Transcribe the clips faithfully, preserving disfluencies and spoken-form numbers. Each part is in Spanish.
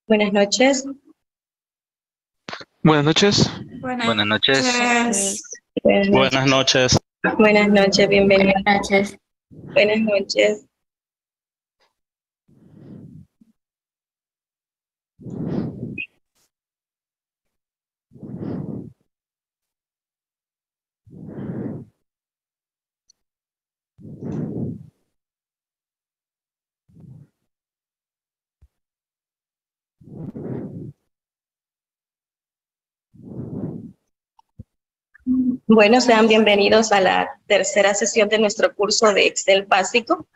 Buenas noches. Buenas noches. Buenas Buenas noches. noches. Buenas noches. Buenas noches. Buenas noches, bienvenido. Buenas noches. Buenas noches. Bueno, sean bienvenidos a la tercera sesión de nuestro curso de Excel básico.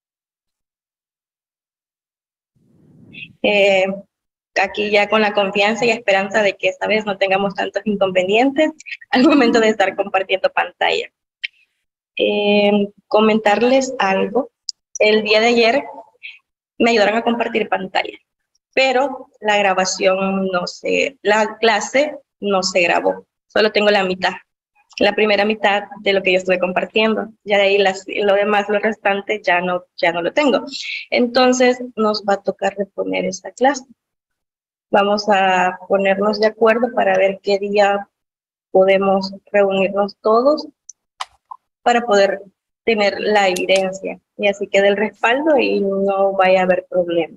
Eh, aquí ya con la confianza y esperanza de que esta vez no tengamos tantos inconvenientes al momento de estar compartiendo pantalla. Eh, comentarles algo. El día de ayer me ayudaron a compartir pantalla, pero la grabación no se, la clase no se grabó. Solo tengo la mitad, la primera mitad de lo que yo estuve compartiendo. Ya de ahí las, lo demás, lo restante, ya no, ya no lo tengo. Entonces nos va a tocar reponer esta clase. Vamos a ponernos de acuerdo para ver qué día podemos reunirnos todos para poder tener la evidencia y así quede el respaldo y no vaya a haber problema.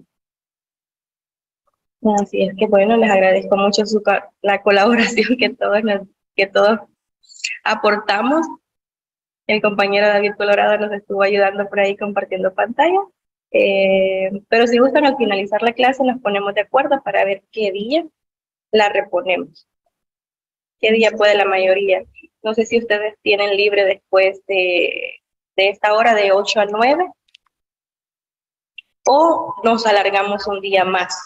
Así es que bueno, les agradezco mucho su, la colaboración que todos, nos, que todos aportamos. El compañero David Colorado nos estuvo ayudando por ahí compartiendo pantalla. Eh, pero si gustan, al finalizar la clase nos ponemos de acuerdo para ver qué día la reponemos. ¿Qué día puede la mayoría? No sé si ustedes tienen libre después de, de esta hora de ocho a nueve o nos alargamos un día más.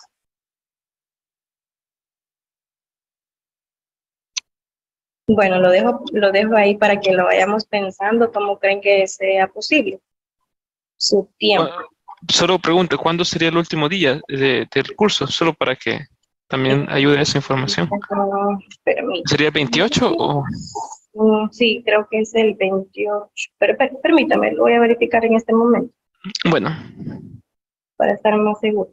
Bueno, lo dejo, lo dejo ahí para que lo vayamos pensando cómo creen que sea posible. Su tiempo. Bueno, solo pregunto, ¿cuándo sería el último día de- del curso? Solo para que también ayude esa información. Uh, ¿Sería veintiocho o...? Mm, sí, creo que es el veintiocho. Pero per, permítame, lo voy a verificar en este momento Bueno, para estar más seguro.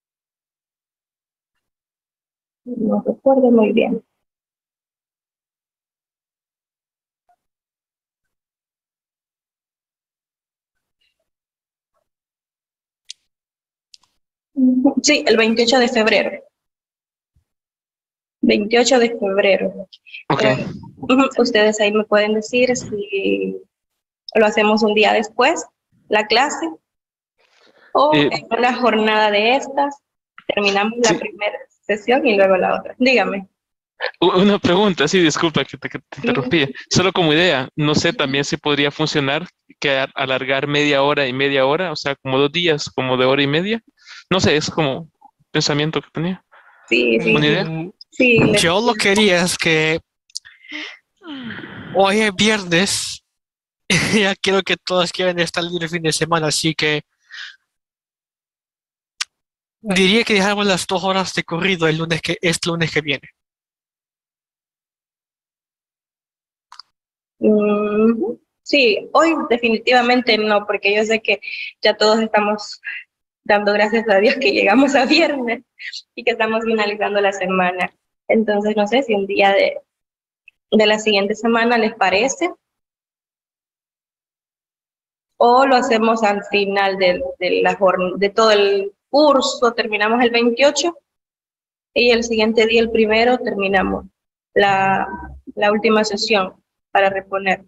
No recuerdo muy bien. Sí, el veintiocho de febrero. veintiocho de febrero. ok. Eh, ujú, ustedes ahí me pueden decir si lo hacemos un día después, la clase, o Eh, en una jornada de estas, terminamos la sí, primera sesión y luego la otra. Dígame. u- una pregunta, sí, disculpa que te, que te Ujú. interrumpí. Solo como idea, no sé también si podría funcionar que a- alargar media hora y media hora, o sea, como dos días, como de hora y media. No sé, es como pensamiento que tenía. Sí, sí, ¿Una idea? Mm, sí. Les... yo lo que haría es que hoy es viernes, ya quiero que todos quieran estar libre el fin de semana, así que diría que dejamos las dos horas de corrido el lunes que, este lunes que viene. Ujú. Sí, hoy definitivamente no, porque yo sé que ya todos estamos dando gracias a Dios que llegamos a viernes y que estamos finalizando la semana. Entonces, no sé si un día de, de la siguiente semana les parece, o lo hacemos al final de, de, la jorn- de todo el curso, terminamos el veintiocho y el siguiente día, el primero, terminamos la, la última sesión para reponer.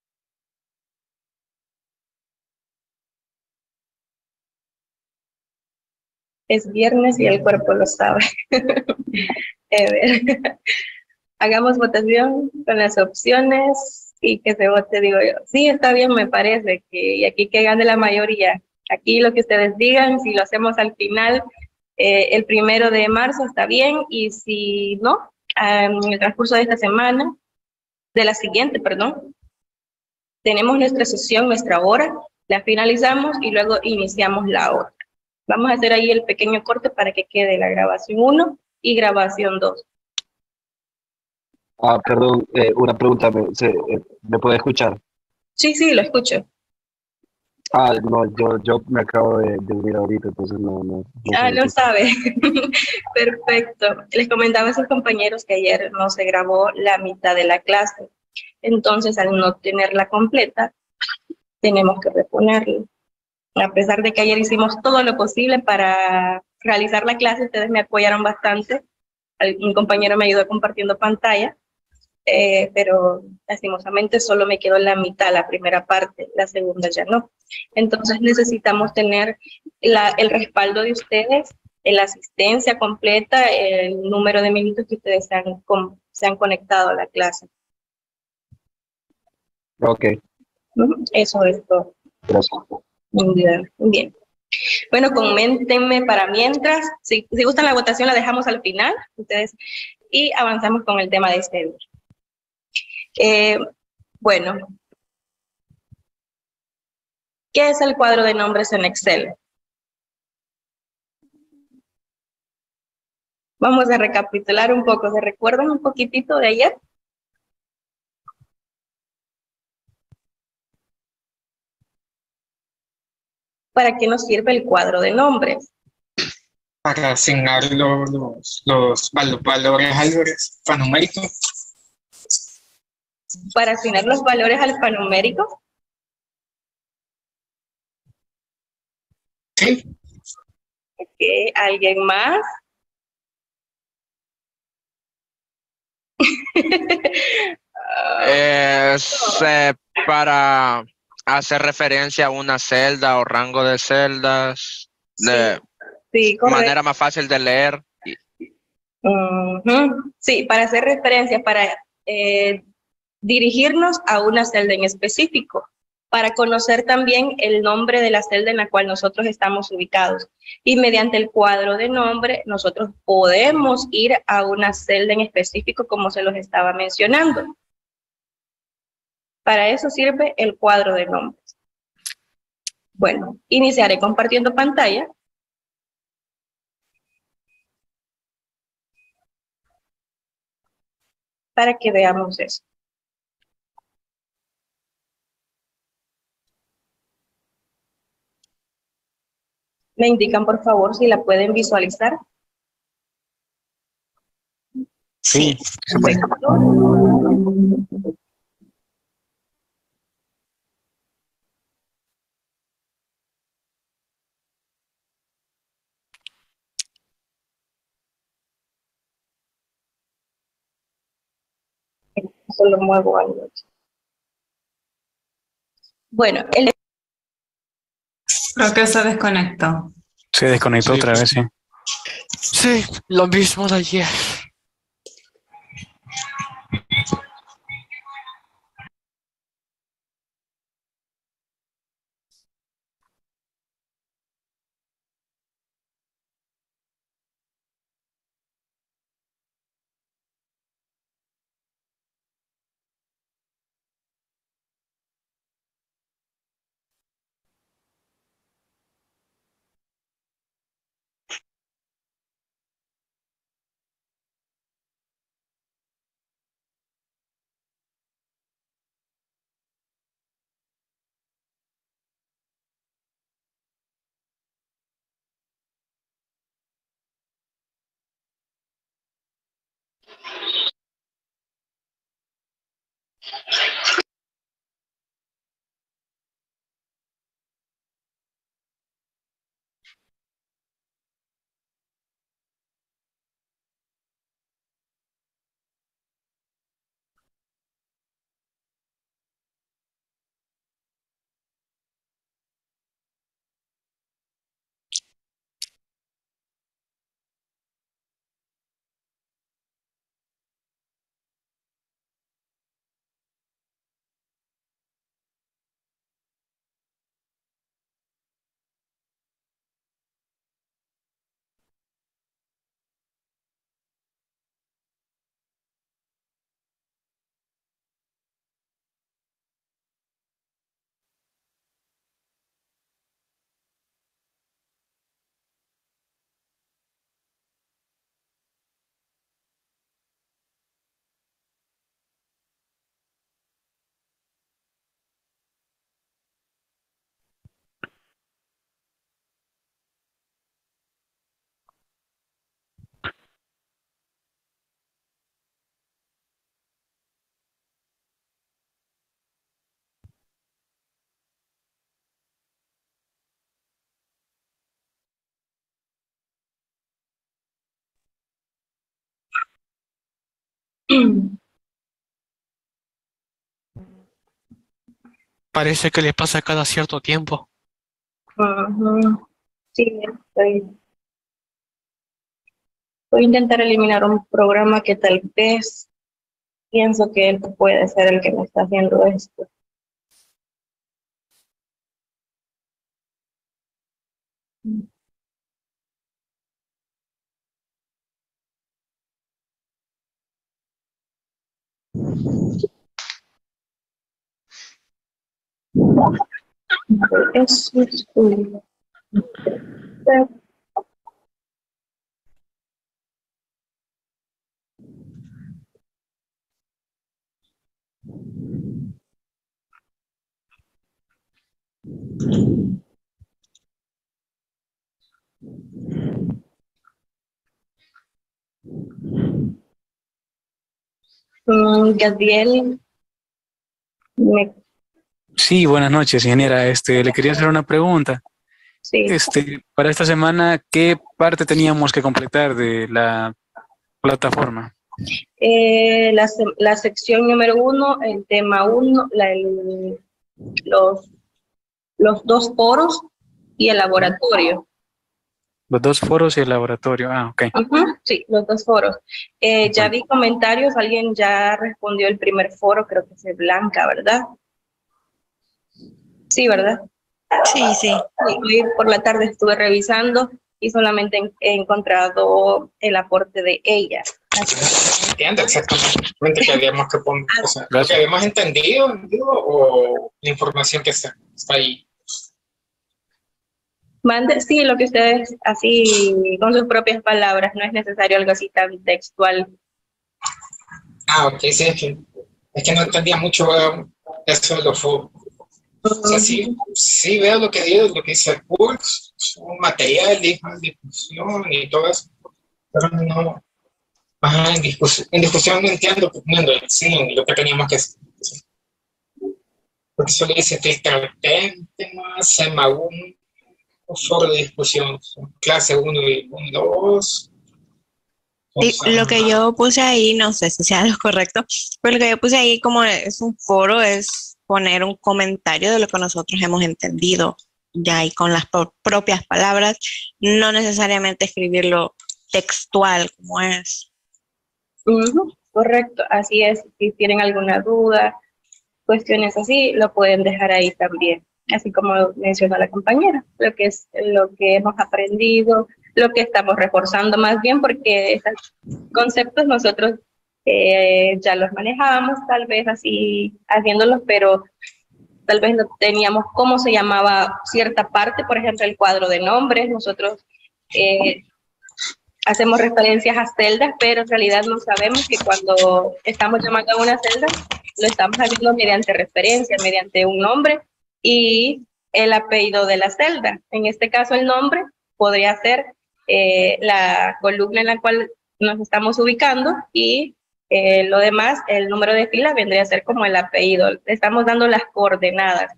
Es viernes y el cuerpo lo sabe. A ver, hagamos votación con las opciones y que se vote, digo yo. Sí, está bien, me parece, que y aquí que gane la mayoría. Aquí lo que ustedes digan, si lo hacemos al final, eh, el primero de marzo está bien, y si no, um, en el transcurso de esta semana, de la siguiente, perdón, tenemos nuestra sesión, nuestra hora, la finalizamos y luego iniciamos la otra. Vamos a hacer ahí el pequeño corte para que quede la grabación uno y grabación dos. Ah, perdón, eh, una pregunta, ¿me, se- eh, ¿me puede escuchar? Sí, sí, lo escucho. Ah, no, yo, yo me acabo de, de unir ahorita, entonces no, no, no sé Ah, de no qué. sabe. Perfecto. Les comentaba a sus compañeros que ayer no se grabó la mitad de la clase. Entonces, al no tenerla completa, tenemos que reponerla. A pesar de que ayer hicimos todo lo posible para realizar la clase, ustedes me apoyaron bastante. Al- Un compañero me ayudó compartiendo pantalla, eh, pero lastimosamente solo me quedó la mitad, la primera parte, la segunda ya no. Entonces necesitamos tener la, el respaldo de ustedes, eh, la asistencia completa, el número de minutos que ustedes se han, con- se han conectado a la clase. Ok, Ujú, eso es todo. gracias. Muy bien. Muy bien. Bueno, coméntenme para mientras, si, si gustan la votación la dejamos al final, ustedes, y avanzamos con el tema de este día. Eh, bueno, ¿qué es el cuadro de nombres en Excel? Vamos a recapitular un poco. ¿Se recuerdan un poquitito de ayer? ¿Para qué nos sirve el cuadro de nombres? Para asignar lo- los, los valo- valores alfanuméricos. Para asignar los valores alfanuméricos. Sí, ¿Ok? ¿Alguien más? Ah, Es eh, para hacer referencia a una celda o rango de celdas sí, de sí, correcto. manera más fácil de leer. Y- Ujú. Sí, para hacer referencia, para eh, dirigirnos a una celda en específico, para conocer también el nombre de la celda en la cual nosotros estamos ubicados. Y mediante el cuadro de nombre, nosotros podemos ir a una celda en específico, como se los estaba mencionando. Para eso sirve el cuadro de nombres. Bueno, iniciaré compartiendo pantalla para que veamos eso. Me indican, por favor, si la pueden visualizar. Sí, se puede. Perfecto. Solo muevo algo. Bueno, el Creo que se desconectó. Se desconectó sí, otra vez, sí. Sí, lo mismo de ayer. Parece que le pasa cada cierto tiempo. Ujú. Sí, estoy- voy a intentar eliminar un programa que tal vez pienso que él puede ser el que me está haciendo esto. Eso es tuyo. Mm, Gadiel, me, Sí, buenas noches, ingeniera. Este, le quería hacer una pregunta. sí. Este, para esta semana, ¿qué parte teníamos que completar de la plataforma? Eh, la, se- la sección número uno, el tema uno, la, el- los, los dos foros y el laboratorio. Los dos foros y el laboratorio. Ah, ok. Ujú, sí, los dos foros. Eh, ya Ok. vi comentarios, alguien ya respondió el primer foro, creo que es Blanca, ¿verdad? Sí, ¿verdad? Sí, sí. Sí, hoy por la tarde estuve revisando y solamente en- he encontrado el aporte de ella. Entiendo exactamente que habíamos que poner, o sea, lo que Gracias. habíamos entendido, digo, o la información que está, está ahí. Mande, sí, lo que ustedes, así, con sus propias palabras, no es necesario algo así tan textual. Ah, ok, sí, es que, es que no entendía mucho eh, eso de los foros. O sea, sí, sí veo lo que dice, lo que dice el curso, un material, discusión y todo eso, pero no, ajá, en discusión, en discusión no entiendo, no entiendo, sí, lo que teníamos que hacer. Porque solo dice filtrar temas, tema uno, foro de discusión, clase uno y dos. Y lo que yo puse ahí, no sé si sea lo correcto, pero lo que yo puse ahí como es un foro, es poner un comentario de lo que nosotros hemos entendido, ya ahí con las pro- propias palabras, no necesariamente escribirlo textual como es. Ujú, correcto, así es. Si tienen alguna duda, cuestiones así, lo pueden dejar ahí también. Así como mencionó la compañera, lo que es lo que hemos aprendido, lo que estamos reforzando más bien, porque estos conceptos nosotros eh, ya los manejábamos, tal vez así haciéndolos, pero tal vez no teníamos cómo se llamaba cierta parte, por ejemplo, el cuadro de nombres. Nosotros eh, hacemos referencias a celdas, pero en realidad no sabemos que cuando estamos llamando a una celda, lo estamos haciendo mediante referencia, mediante un nombre y el apellido de la celda. En este caso, el nombre podría ser eh, la columna en la cual nos estamos ubicando y eh, lo demás, el número de fila vendría a ser como el apellido. Le estamos dando las coordenadas.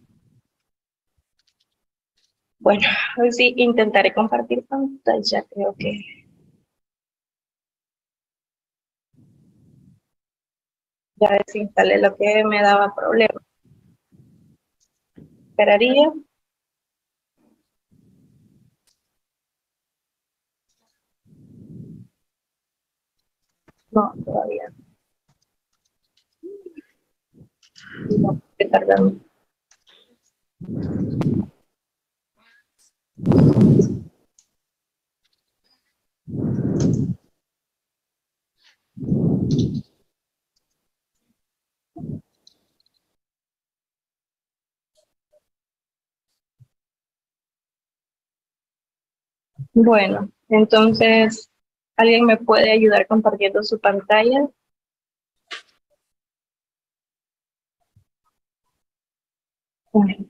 Bueno, hoy sí intentaré compartir pantalla, creo que. Ya desinstalé lo que me daba problema. Esperaría. No, todavía no. Estoy tardando. Bueno, entonces, ¿alguien me puede ayudar compartiendo su pantalla? Bueno.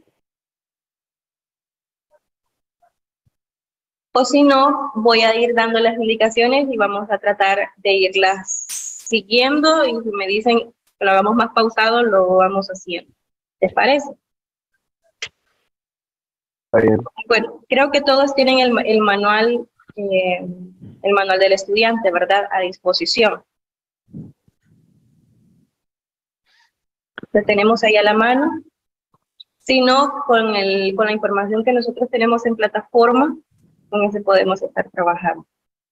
O si no, voy a ir dando las indicaciones y vamos a tratar de irlas siguiendo y si me dicen que lo hagamos más pausado, lo vamos haciendo. ¿Les parece? Está bien. Bueno, creo que todos tienen el, el manual, eh, el manual del estudiante, ¿verdad? A disposición. Lo tenemos ahí a la mano. Si no, con, el, con la información que nosotros tenemos en plataforma, con ese podemos estar trabajando.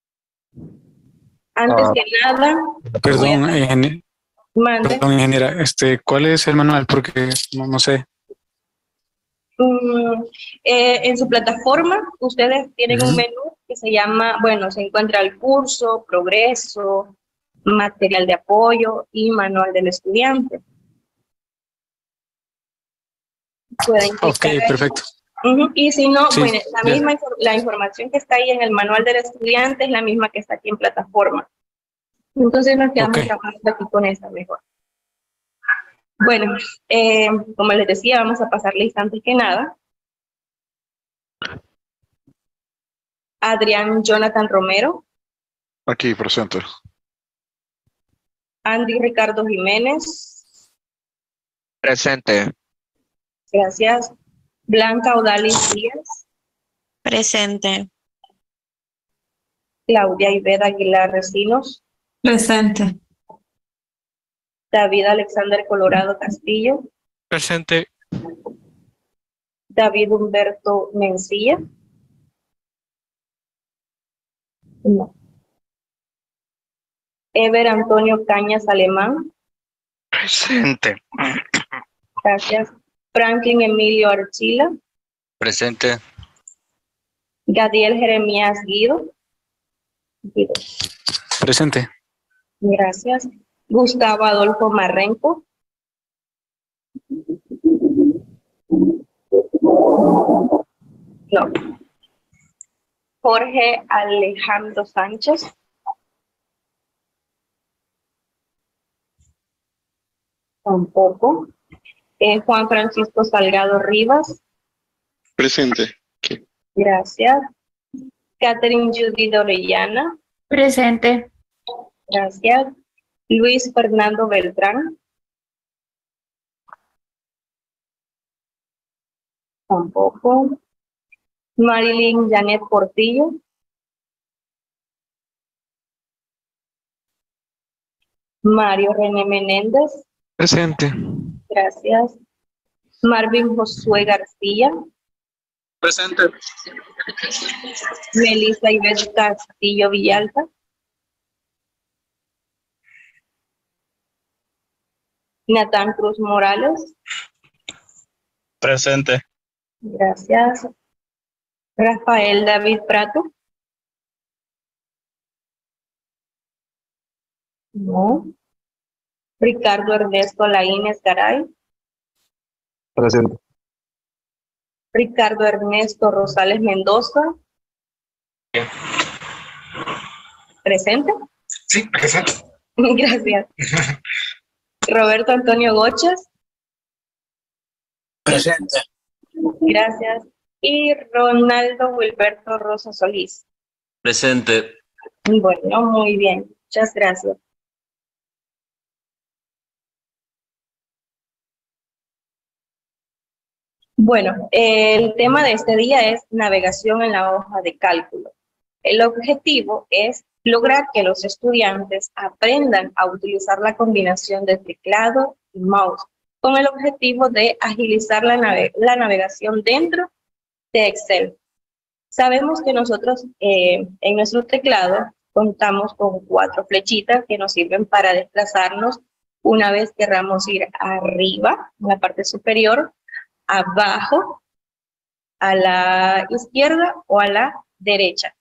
Antes Ah. que nada, Perdón, voy a- ingeniero, mande. perdón, ingeniera, este, ¿cuál es el manual? Porque no, no sé. Mm, eh, en su plataforma, ustedes tienen un Ujú. menú que se llama, bueno, se encuentra el curso, progreso, material de apoyo y manual del estudiante. Pueden Ok, clicar ahí. perfecto. Ujú. Y si no, Sí, bueno, la ya. misma infor- la información que está ahí en el manual del estudiante es la misma que está aquí en plataforma. Entonces nos quedamos Ok. trabajando aquí con esa mejor. Bueno, eh, como les decía, vamos a pasar lista antes que nada. Adrián Jonathan Romero, Aquí, presente. Andy Ricardo Jiménez, Presente. gracias. Blanca Odalis Díaz, Presente. Claudia Iveda Aguilar Recinos, Presente. David Alexander Colorado Castillo, Presente. David Humberto Mencía. No. Ever Antonio Cañas Alemán, Presente. gracias. Franklin Emilio Archila, Presente. Gadiel Jeremías Guido, Guido, Presente. gracias. Gustavo Adolfo Marrenco, no. Jorge Alejandro Sánchez, tampoco. Eh, Juan Francisco Salgado Rivas, Presente. gracias. Catherine Judith Orellana, Presente. gracias. Luis Fernando Beltrán, tampoco. Marilyn Janet Portillo, Mario René Menéndez, Presente. gracias. Marvin Josué García, Presente. Melissa Ivette Castillo Villalta, Natán Cruz Morales, Presente. gracias. Rafael David Prato, no. Ricardo Ernesto Laínez Garay, Presente. Ricardo Ernesto Rosales Mendoza, presente. Sí, presente. Gracias. Roberto Antonio Gochas, Presente. gracias. Y Ronaldo Wilberto Rosa Solís. Presente. Bueno, muy bien. Muchas gracias. Bueno, el tema de este día es navegación en la hoja de cálculo. El objetivo es lograr que los estudiantes aprendan a utilizar la combinación de teclado y mouse con el objetivo de agilizar la, nave la navegación dentro de Excel. Sabemos que nosotros eh, en nuestro teclado contamos con cuatro flechitas que nos sirven para desplazarnos una vez querramos ir arriba, en la parte superior, abajo, a la izquierda o a la derecha.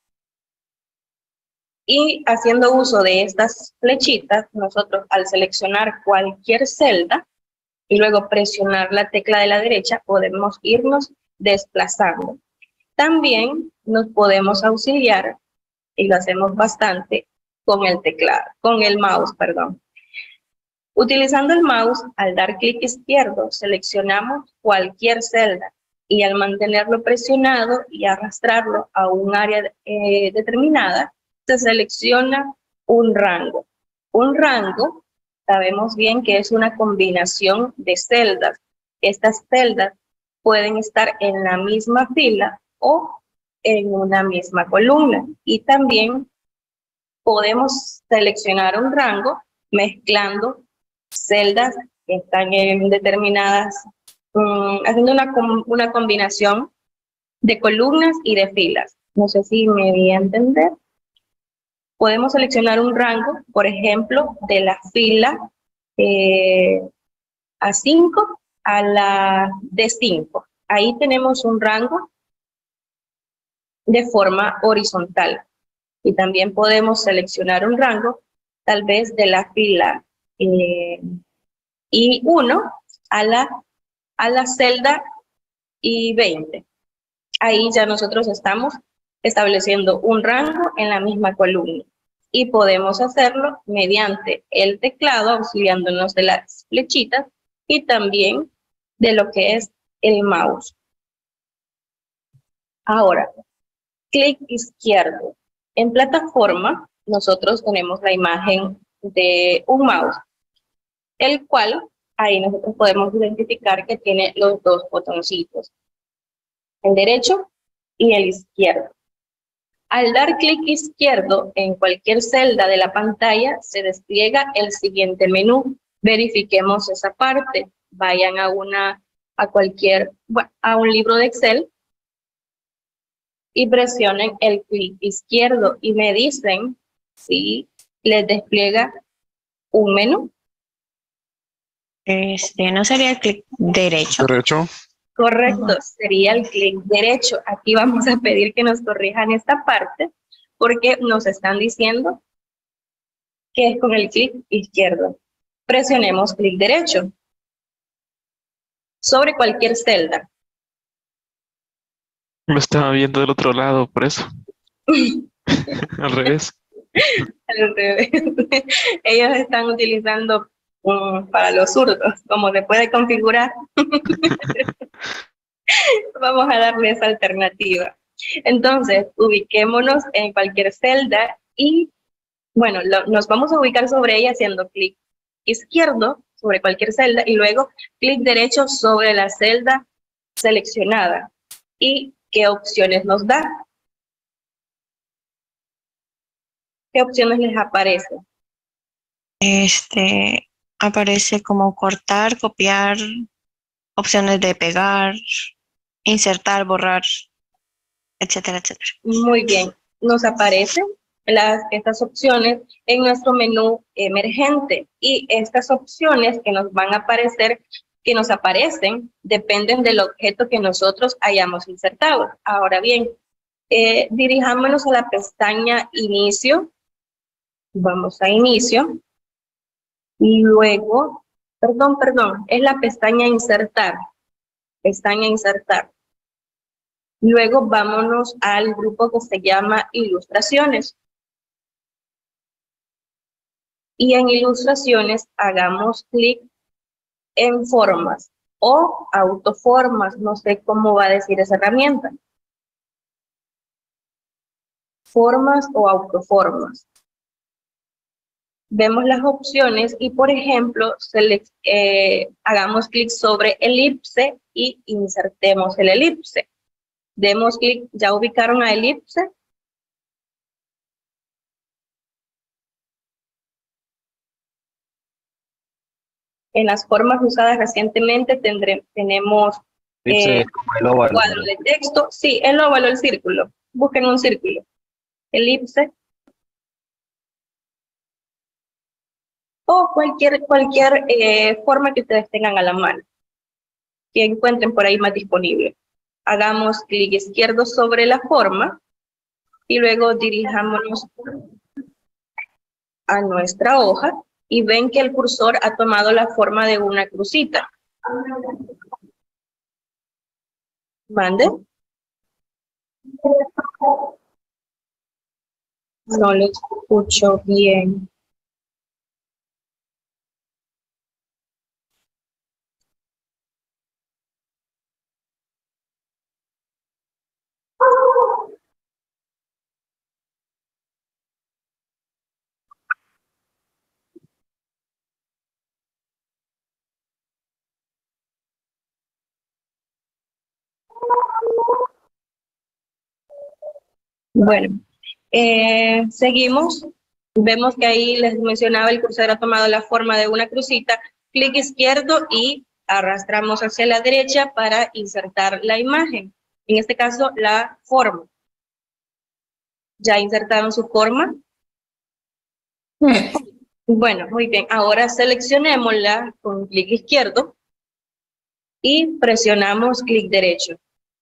Y haciendo uso de estas flechitas, nosotros al seleccionar cualquier celda y luego presionar la tecla de la derecha, podemos irnos desplazando. También nos podemos auxiliar, y lo hacemos bastante, con el teclado, con el mouse, perdón. Utilizando el mouse, al dar clic izquierdo, seleccionamos cualquier celda y al mantenerlo presionado y arrastrarlo a un área eh, determinada, se selecciona un rango. Un rango, sabemos bien que es una combinación de celdas. Estas celdas pueden estar en la misma fila o en una misma columna. Y también podemos seleccionar un rango mezclando celdas que están en determinadas, um, haciendo una, com una combinación de columnas y de filas. No sé si me di a entender. Podemos seleccionar un rango, por ejemplo, de la fila eh, A cinco a la D cinco. Ahí tenemos un rango de forma horizontal. Y también podemos seleccionar un rango, tal vez de la fila eh, I uno a la, a la celda I veinte. Ahí ya nosotros estamos estableciendo un rango en la misma columna. Y podemos hacerlo mediante el teclado, auxiliándonos de las flechitas y también de lo que es el mouse. Ahora, clic izquierdo. En plataforma, nosotros tenemos la imagen de un mouse, el cual ahí nosotros podemos identificar que tiene los dos botoncitos, el derecho y el izquierdo. Al dar clic izquierdo en cualquier celda de la pantalla, se despliega el siguiente menú. Verifiquemos esa parte. Vayan a una, a cualquier, bueno, a un libro de Excel y presionen el clic izquierdo y me dicen si les despliega un menú. Este, ¿no sería el clic derecho? Derecho. Correcto, sería el clic derecho. Aquí vamos a pedir que nos corrijan esta parte porque nos están diciendo que es con el clic izquierdo. Presionemos clic derecho sobre cualquier celda. Lo estaba viendo del otro lado, por eso. Al revés. Al revés. Ellos están utilizando um, para los zurdos, como se puede configurar. Vamos a darle esa alternativa. Entonces, ubiquémonos en cualquier celda y, bueno, lo, nos vamos a ubicar sobre ella haciendo clic izquierdo sobre cualquier celda y luego clic derecho sobre la celda seleccionada. ¿Y qué opciones nos da? ¿Qué opciones les aparece? Este, aparece como cortar, copiar, opciones de pegar, insertar, borrar, etcétera, etcétera. Muy bien. Nos aparecen las, estas opciones en nuestro menú emergente y estas opciones que nos van a aparecer, que nos aparecen, dependen del objeto que nosotros hayamos insertado. Ahora bien, eh, dirijámonos a la pestaña Inicio. Vamos a Inicio. Y luego, perdón, perdón, es la pestaña Insertar. Pestaña Insertar. Luego vámonos al grupo que se llama Ilustraciones. Y en Ilustraciones hagamos clic en Formas o Autoformas. No sé cómo va a decir esa herramienta. Formas o Autoformas. Vemos las opciones y, por ejemplo, select, eh, hagamos clic sobre elipse y insertemos el elipse. Demos clic, ¿ya ubicaron a elipse? En las formas usadas recientemente tendré, tenemos eh, como el óvalo. cuadro de texto. Sí, el óvalo, el círculo. Busquen un círculo. Elipse. O cualquier, cualquier eh, forma que ustedes tengan a la mano, que encuentren por ahí más disponible. Hagamos clic izquierdo sobre la forma y luego dirijámonos a nuestra hoja y ven que el cursor ha tomado la forma de una crucita. ¿Mande? No lo escucho bien. Bueno, eh, seguimos. Vemos que ahí les mencionaba el cursor ha tomado la forma de una crucita clic izquierdo y arrastramos hacia la derecha para insertar la imagen. En este caso, la forma. ¿Ya insertaron su forma? Sí. Bueno, muy bien. Ahora seleccionémosla con clic izquierdo y presionamos clic derecho.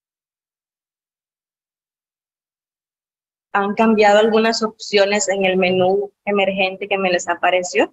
¿Han cambiado algunas opciones en el menú emergente que me les apareció?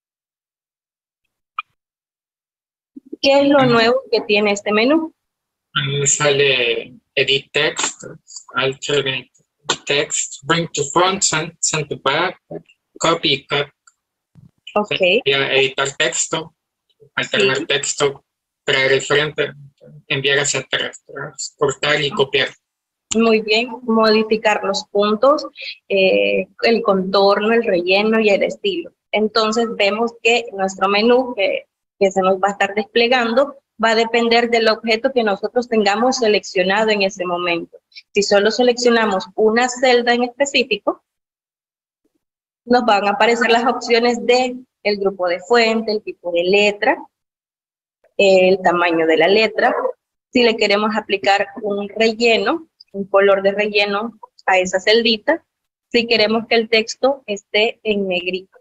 ¿Qué es lo nuevo que tiene este menú? A mí me sale Edit Text, Alternate Text, Bring to Front, Send, send to Back, Copy, Cut. Ok. Editar texto, alternar Sí. texto, traer el frente, enviar hacia atrás, cortar y copiar. Muy bien, modificar los puntos, eh, el contorno, el relleno y el estilo. Entonces vemos que nuestro menú que, que se nos va a estar desplegando va a depender del objeto que nosotros tengamos seleccionado en ese momento. Si solo seleccionamos una celda en específico, nos van a aparecer las opciones de el grupo de fuente, el tipo de letra, el tamaño de la letra. Si le queremos aplicar un relleno, un color de relleno a esa celdita, si queremos que el texto esté en negrito.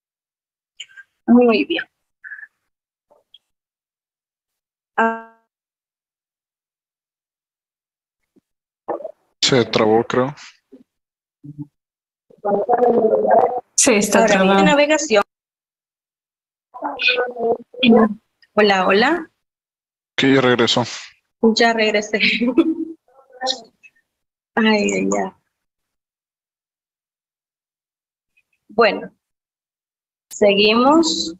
Muy bien. Ah, Se trabó, creo. Sí, está ahora, en trabado. navegación. Hola, hola. Que ya regresó. Ya regresé. Ay, ay, ay. Bueno, seguimos.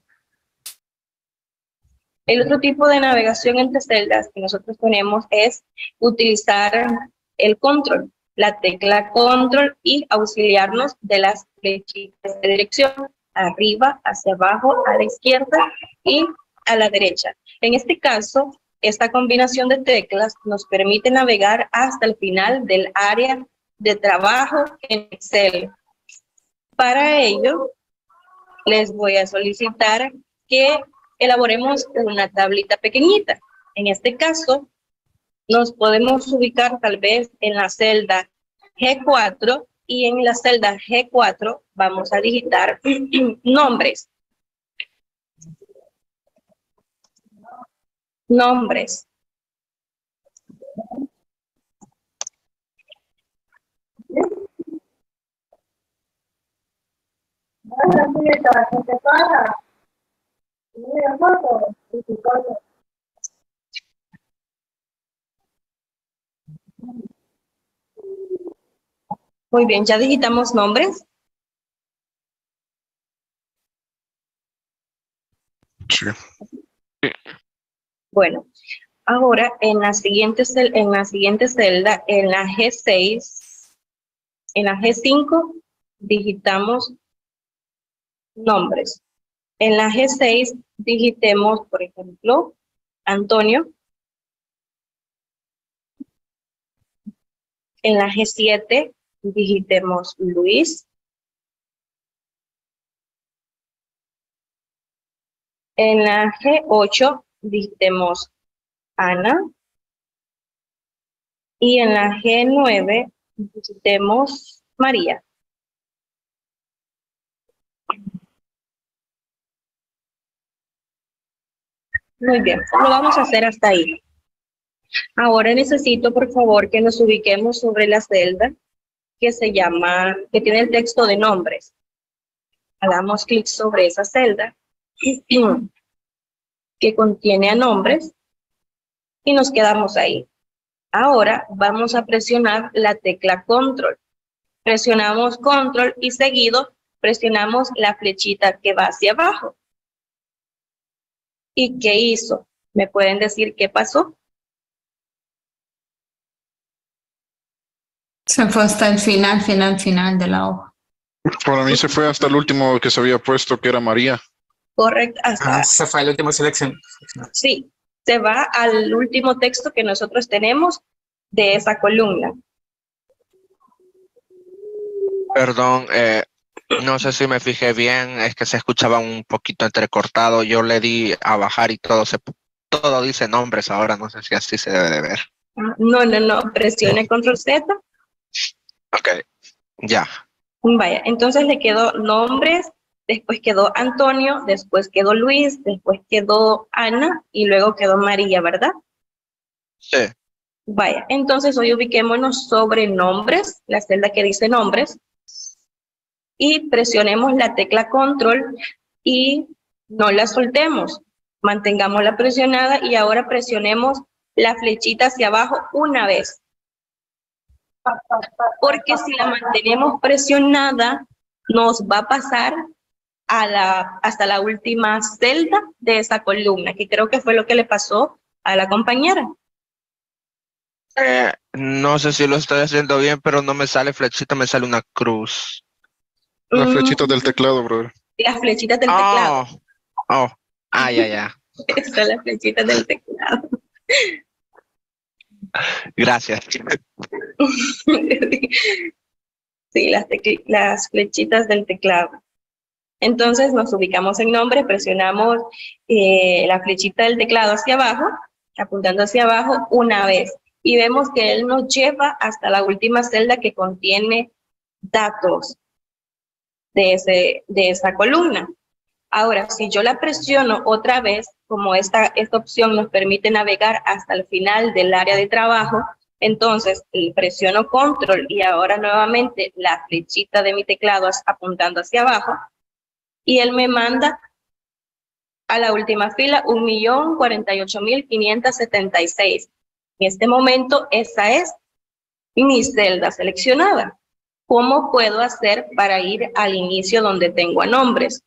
El otro tipo de navegación entre celdas que nosotros tenemos es utilizar el control, la tecla control y auxiliarnos de las flechitas de dirección, arriba, hacia abajo, a la izquierda y a la derecha. En este caso, esta combinación de teclas nos permite navegar hasta el final del área de trabajo en Excel. Para ello, les voy a solicitar que elaboremos una tablita pequeñita. En este caso, nos podemos ubicar tal vez en la celda G cuatro y en la celda G cuatro vamos a digitar nombres. Nombres. Muy bien, ya digitamos nombres. Sí. Bueno, ahora en la siguiente cel- en la siguiente celda, en la G seis, en la G cinco, digitamos nombres. En la G seis digitemos, por ejemplo, Antonio. En la G siete digitemos Luis. En la G ocho digitemos Ana. Y en la G nueve digitemos María. Muy bien, lo vamos a hacer hasta ahí. Ahora necesito, por favor, que nos ubiquemos sobre la celda que se llama, que tiene el texto de nombres. Hagamos clic sobre esa celda que contiene a nombres y nos quedamos ahí. Ahora vamos a presionar la tecla control. Presionamos control y seguido presionamos la flechita que va hacia abajo. ¿Y qué hizo? ¿Me pueden decir qué pasó? Se fue hasta el final, final, final de la hoja. Para mí se fue hasta el último que se había puesto, que era María. Correcto. Hasta, Ah, se fue la última selección. sí, se va al último texto que nosotros tenemos de esa columna. Perdón, eh, No sé si me fijé bien, es que se escuchaba un poquito entrecortado. Yo le di a bajar y todo se todo dice nombres ahora, no sé si así se debe de ver. No, no, no, presione control Z. Ok, ya. Vaya, entonces le quedó nombres, después quedó Antonio, después quedó Luis, después quedó Ana y luego quedó María, ¿verdad? Sí. Vaya, entonces hoy ubiquémonos sobre nombres, la celda que dice nombres, y presionemos la tecla control y no la soltemos. Mantengámosla presionada y ahora presionemos la flechita hacia abajo una vez. Porque si la mantenemos presionada, nos va a pasar a la, hasta la última celda de esa columna, que creo que fue lo que le pasó a la compañera. Eh, no sé si lo estoy haciendo bien, pero no me sale flechita, me sale una cruz. La Mm, flechita del teclado, brother. Las flechitas del Oh, teclado. oh, ah, ya, ya. Esas son las flechitas del teclado. Gracias. Sí, las, tecl- las flechitas del teclado. Entonces nos ubicamos en nombre, presionamos eh, la flechita del teclado hacia abajo, apuntando hacia abajo una vez. Y vemos que él nos lleva hasta la última celda que contiene datos de, ese, de esa columna. Ahora, si yo la presiono otra vez, como esta, esta opción nos permite navegar hasta el final del área de trabajo, entonces presiono control y ahora nuevamente la flechita de mi teclado apuntando hacia abajo y él me manda a la última fila un millón cuarenta y ocho mil quinientos setenta y seis. En este momento esa es mi celda seleccionada. ¿Cómo puedo hacer para ir al inicio donde tengo a nombres?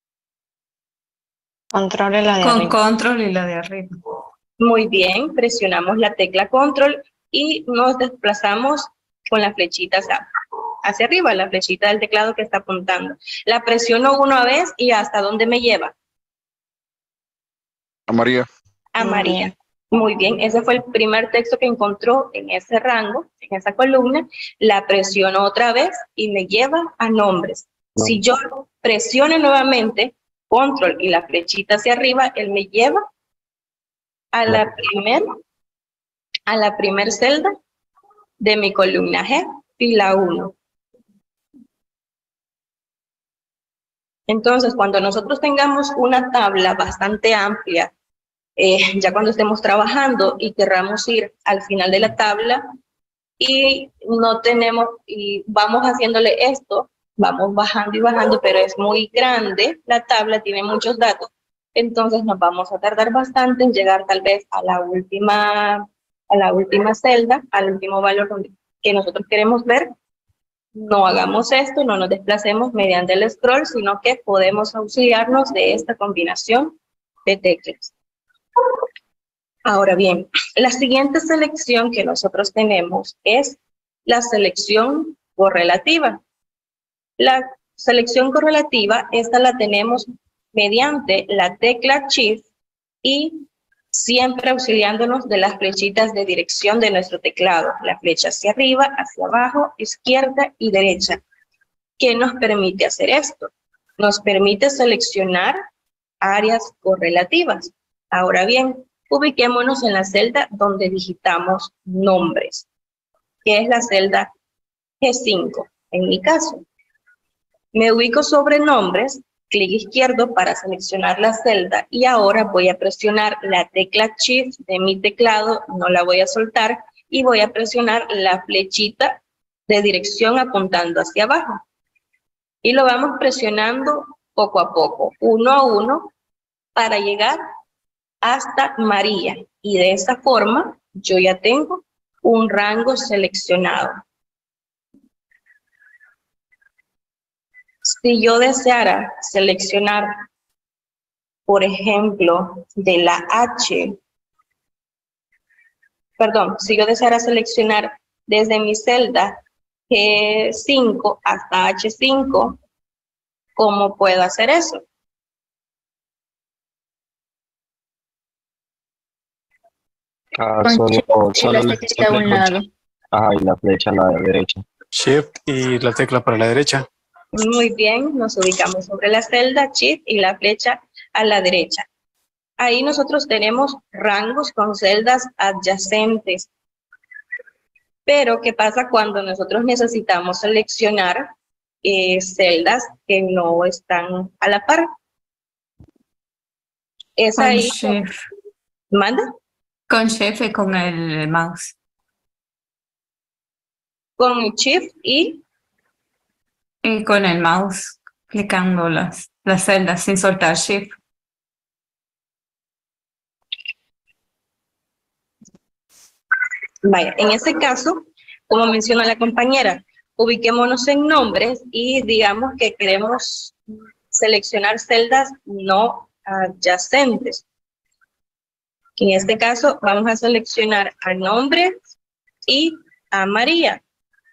Control y la de Con arriba. control y la de arriba. Muy bien, presionamos la tecla control y nos desplazamos con las flechitas hacia, hacia arriba, la flechita del teclado que está apuntando. La presiono una vez y ¿hasta dónde me lleva? A María. A María. Muy bien, ese fue el primer texto que encontró en ese rango, en esa columna. La presiono otra vez y me lleva a nombres. No. Si yo presiono nuevamente control y la flechita hacia arriba, él me lleva a la primer, a la primer celda de mi columna G, fila uno. Entonces, cuando nosotros tengamos una tabla bastante amplia, eh, ya cuando estemos trabajando y querramos ir al final de la tabla y no tenemos, y vamos haciéndole esto, vamos bajando y bajando, pero es muy grande, la tabla tiene muchos datos, entonces nos vamos a tardar bastante en llegar tal vez a la última, a la última celda, al último valor que nosotros queremos ver. No hagamos esto, no nos desplacemos mediante el scroll, sino que podemos auxiliarnos de esta combinación de teclas. Ahora bien, la siguiente selección que nosotros tenemos es la selección correlativa. La selección correlativa, esta la tenemos mediante la tecla Shift y siempre auxiliándonos de las flechitas de dirección de nuestro teclado, la flecha hacia arriba, hacia abajo, izquierda y derecha. ¿Qué nos permite hacer esto? Nos permite seleccionar áreas correlativas. Ahora bien, ubiquémonos en la celda donde digitamos nombres, que es la celda G cinco, en mi caso. Me ubico sobre nombres, clic izquierdo para seleccionar la celda y ahora voy a presionar la tecla Shift de mi teclado, no la voy a soltar, y voy a presionar la flechita de dirección apuntando hacia abajo. Y lo vamos presionando poco a poco, uno a uno, para llegar hasta María. Y de esa forma yo ya tengo un rango seleccionado. Si yo deseara seleccionar, por ejemplo, de la H, perdón, si yo deseara seleccionar desde mi celda G cinco hasta H cinco, ¿cómo puedo hacer eso? Ah, Con solo, shift y solo la la teclita a un lado. Ajá, y la flecha a la derecha. Shift y la tecla para la derecha. Muy bien, nos ubicamos sobre la celda Shift y la flecha a la derecha. Ahí nosotros tenemos rangos con celdas adyacentes. Pero, ¿qué pasa cuando nosotros necesitamos seleccionar eh, celdas que no están a la par? Es Con ahí. Shift. ¿Manda? Con Shift y con el mouse. Con Shift y... Y con el mouse, clicando las, las celdas sin soltar Shift. Vaya, en ese caso, como menciona la compañera, ubiquémonos en nombres y digamos que queremos seleccionar celdas no adyacentes. En este caso, vamos a seleccionar a nombre y a María.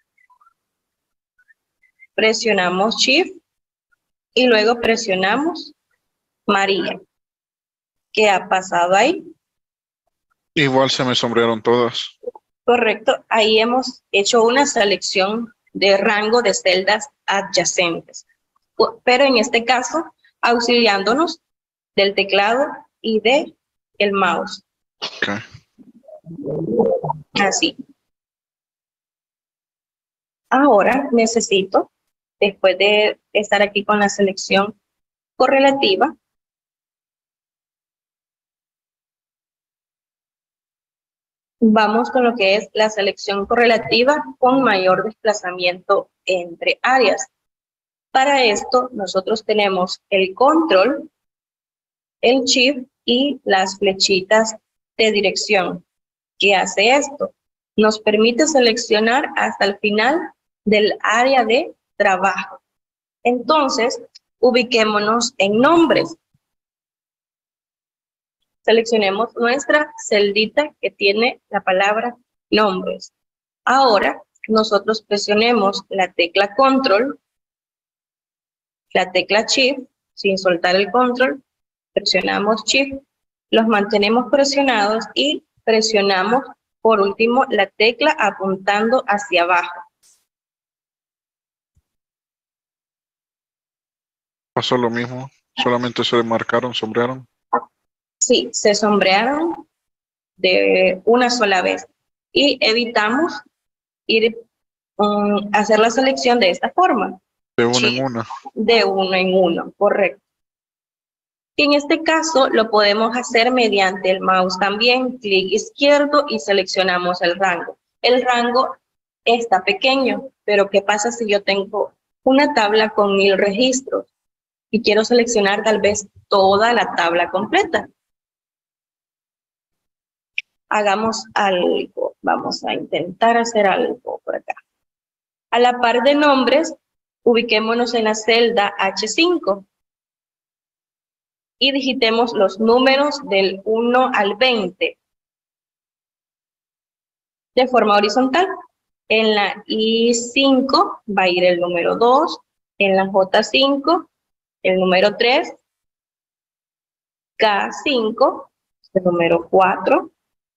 Presionamos Shift y luego presionamos María. ¿Qué ha pasado ahí? Igual se me sombrearon todas. Correcto, ahí hemos hecho una selección de rango de celdas adyacentes. Pero en este caso, auxiliándonos del teclado y de el mouse. Okay. Así. Ahora necesito, después de estar aquí con la selección correlativa, vamos con lo que es la selección correlativa con mayor desplazamiento entre áreas. Para esto, nosotros tenemos el control, el shift y las flechitas de dirección. ¿Qué hace esto? Nos permite seleccionar hasta el final del área de trabajo. Entonces, ubiquémonos en nombres. Seleccionemos nuestra celdita que tiene la palabra nombres. Ahora, nosotros presionemos la tecla control, la tecla shift, sin soltar el control, presionamos shift, los mantenemos presionados y presionamos por último la tecla apuntando hacia abajo. Pasó lo mismo, solamente se marcaron, sombrearon. Sí, se sombrearon de una sola vez y evitamos ir um, hacer la selección de esta forma. De una Sí, en una. de uno en uno, correcto. Y en este caso lo podemos hacer mediante el mouse también, clic izquierdo y seleccionamos el rango. El rango está pequeño, pero ¿qué pasa si yo tengo una tabla con mil registros y quiero seleccionar tal vez toda la tabla completa? Hagamos algo, vamos a intentar hacer algo por acá. A la par de nombres, ubiquémonos en la celda H cinco y digitemos los números del uno al veinte de forma horizontal. En la I cinco va a ir el número dos, en la J cinco el número tres, K cinco el número cuatro,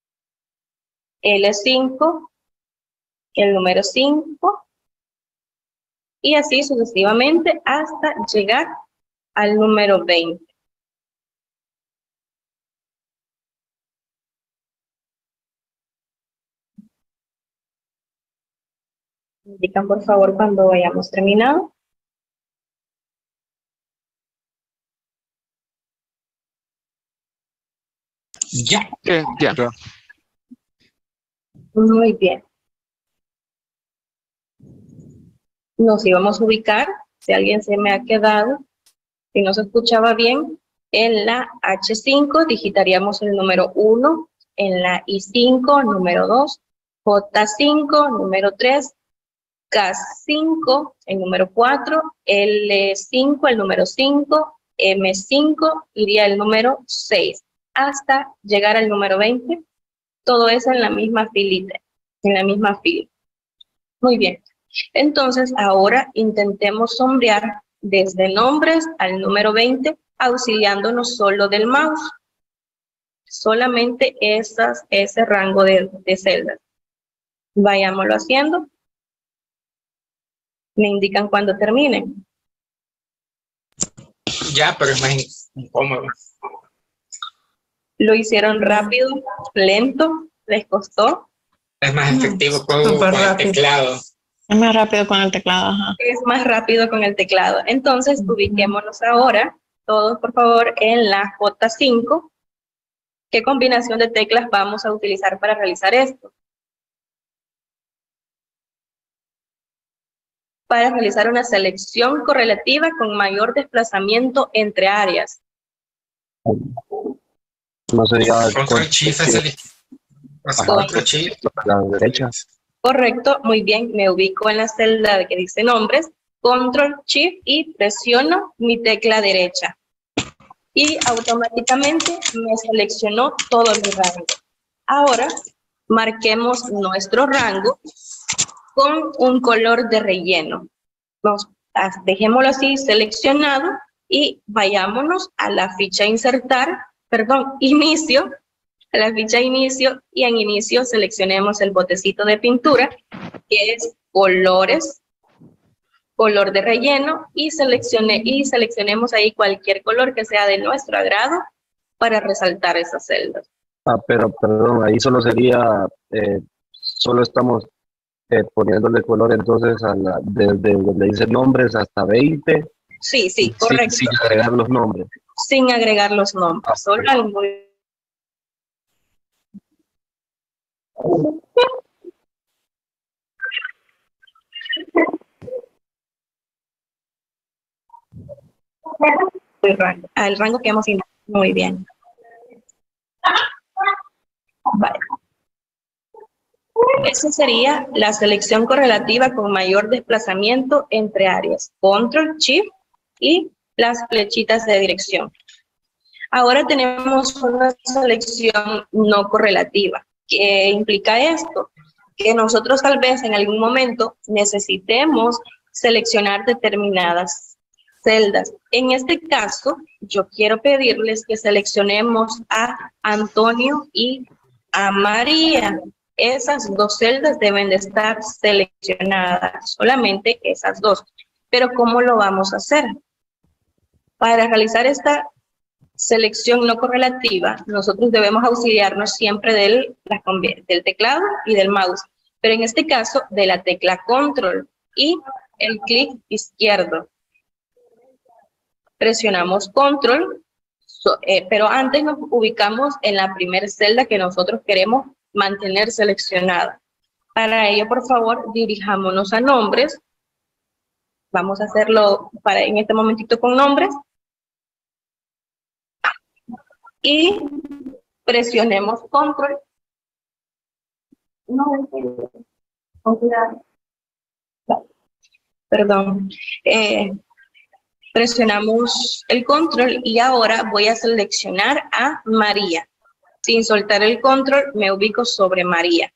L cinco el número cinco y así sucesivamente hasta llegar al número veinte. Indican por favor cuando hayamos terminado. Ya. Eh, ya. Ya. Muy bien. Nos íbamos a ubicar, si alguien se me ha quedado, si no se escuchaba bien, en la H cinco digitaríamos el número uno, en la I cinco número dos, J cinco número tres, K cinco el número cuatro, L cinco el número cinco, M cinco iría el número seis, hasta llegar al número veinte, todo eso en la misma filita, en la misma fila. Muy bien. Entonces, ahora intentemos sombrear desde nombres al número veinte, auxiliándonos solo del mouse. Solamente esas, ese rango de, de celdas. Vayámoslo haciendo. Me indican cuando terminen. ya, pero es más incómodo. Lo hicieron rápido, lento, les costó. Es más efectivo con, Súper con el rápido. teclado. Es más rápido con el teclado, ajá. Es más rápido con el teclado. Entonces, ubiquémonos ahora, todos por favor, en la J cinco. ¿Qué combinación de teclas vamos a utilizar para realizar esto? Para realizar una selección correlativa con mayor desplazamiento entre áreas. No sería Control Shift es el Ajá. Control Shift. a la derecha. Correcto, muy bien, me ubico en la celda que dice nombres, Control Shift y presiono mi tecla derecha. Y automáticamente me seleccionó todo mi rango. Ahora, marquemos nuestro rango con un color de relleno. Nos, dejémoslo así seleccionado y vayámonos a la ficha insertar, perdón, inicio, a la ficha inicio y en inicio seleccionemos el botecito de pintura que es colores, color de relleno y, seleccione, y seleccionemos ahí cualquier color que sea de nuestro agrado para resaltar esas celdas. Ah, pero perdón, ahí solo sería, eh, solo estamos eh, poniéndole color entonces a la, desde donde dice nombres hasta veinte. Sí, sí, correcto. Sin, sin agregar los nombres. Sin agregar los nombres, Ah, solo okay. al al rango que hemos indicado. Muy bien. Vale. Esa sería la selección correlativa con mayor desplazamiento entre áreas. Control, Shift y las flechitas de dirección. Ahora tenemos una selección no correlativa. ¿Qué implica esto? Que nosotros tal vez en algún momento necesitemos seleccionar determinadas celdas. En este caso, yo quiero pedirles que seleccionemos a Antonio y a María. Esas dos celdas deben de estar seleccionadas, solamente esas dos. Pero ¿cómo lo vamos a hacer? Para realizar esta selección no correlativa, nosotros debemos auxiliarnos siempre del, del teclado y del mouse, pero en este caso de la tecla control y el clic izquierdo. Presionamos control, so, eh, pero antes nos ubicamos en la primera celda que nosotros queremos mantener seleccionada. Para ello, por favor, dirijámonos a nombres. Vamos a hacerlo para, en este momentito con nombres. Y presionemos control. No, con cuidado. Perdón. Eh, presionamos el control y ahora voy a seleccionar a María. Sin soltar el control, me ubico sobre María.